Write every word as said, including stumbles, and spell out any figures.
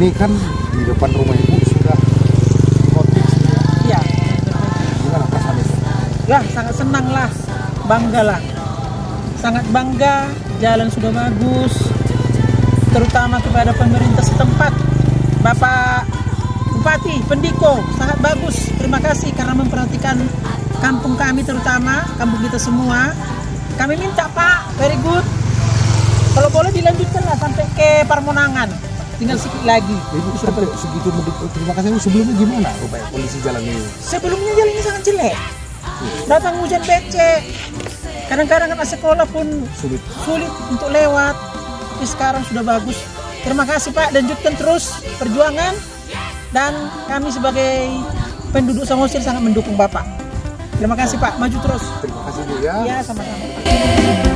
ini kan di depan rumah Ibu sudah kotis ya. Iya. Gimana perasaan itu? Ya, sangat senang lah, bangga lah. Sangat bangga, jalan sudah bagus. Terutama kepada pemerintah setempat, Bapak Bupati Pendiko, sangat bagus. Terima kasih karena memperhatikan kampung kami terutama, kampung kita semua. Kami minta Pak, very good. Kalau boleh dilanjutkan lah sampai ke Parmonangan. Tinggal sedikit lagi. Ibu sampai segitu mendukung. Terima kasih. Sebelumnya gimana rupanya kondisi jalan ini? Sebelumnya jalannya sangat jelek. Datang hujan becek. Kadang-kadang anak sekolah pun Sulit. sulit untuk lewat. Tapi sekarang sudah bagus. Terima kasih Pak, lanjutkan terus perjuangan. Dan kami sebagai penduduk Samosir sangat mendukung Bapak. Terima kasih Pak, maju terus. Terima kasih Bu ya. Iya, sama-sama.